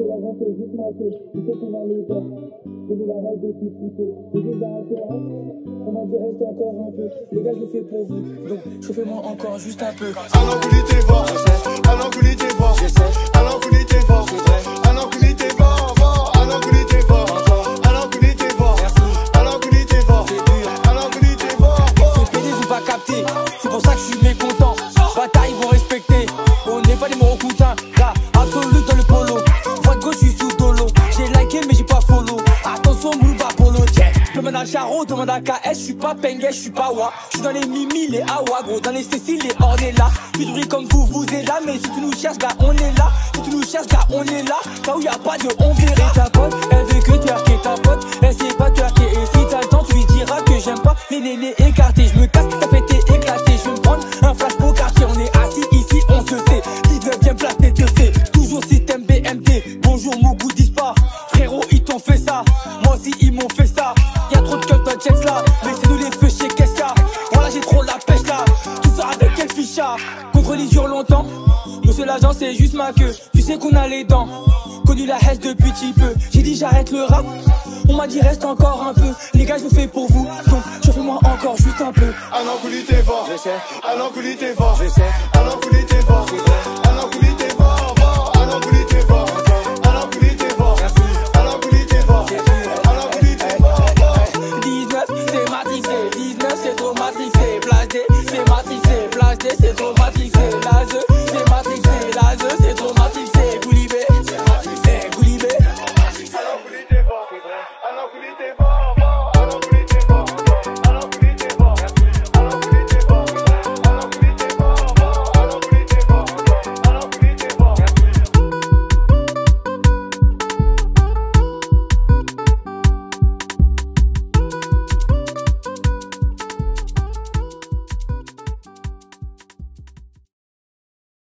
c'est la vente, c'est juste ma queue. Tu sais qu'on a les dents. Et de la règle des petits peu. Et de la référence, on m'a dit reste encore un peu. Les gars, je le fais pour vous. Donc, chauffez-moi encore juste un peu. Alors vous luttez fort, alors vous luttez fort, alors vous luttez fort, alors vous luttez fort, alors vous luttez fort, alors vous luttez fort, alors vous luttez fort, alors vous luttez fort. Ces PD sont pas captés, c'est pour ça que je suis mécontent. Bataille, ils vont respecter, on n'est pas des morocoutins. Là, absolu dans le polo, droite gauche, je suis sous dolo. J'ai liké mais j'ai pas follow. Attention, Mouba Polo, check. Demande à Charo, demande à KS, je suis pas Pengue, je suis pas Wa. Je suis dans les Mimi, les Awa, gros, dans les Cécile, les Ornella. Plus de bruit comme vous êtes là, mais si tu nous cherches, là, on est là. Si tu nous cherches, là, on est là. Là où y a pas de on verra. Ta pote, elle veut que twerker, ta pote, elle sait pas twerker. Et si t'as le temps, tu lui diras que j'aime pas les nénés écartés. Je me casse, ta fête est éclatée. Je vais me prendre un flash au quartier, on est assis ici, on se sait. Leader bien placé, te fait. Toujours système BMT. Bonjour, Mougou, dis pas. Frérot, ils t'ont fait ça. Moi aussi, ils m'ont fait ça. Y'a trop de cut dans checks là. Laissez-nous les feux chez Kessia. Voilà, j'ai trop la pêche là. Tout ça avec quel fichard. Contre les dure longtemps. Monsieur l'agent, c'est juste ma queue. Tu sais qu'on a les dents. Connu la haine depuis petit peu. J'ai dit j'arrête le rap. On m'a dit reste encore un peu. Les gars, je le fais pour vous. Donc, chauffez-moi encore juste un peu. Alors vous luttez fort, Je sais. alors vous luttez fort, Je sais. alors vous luttez fort, alors vous luttez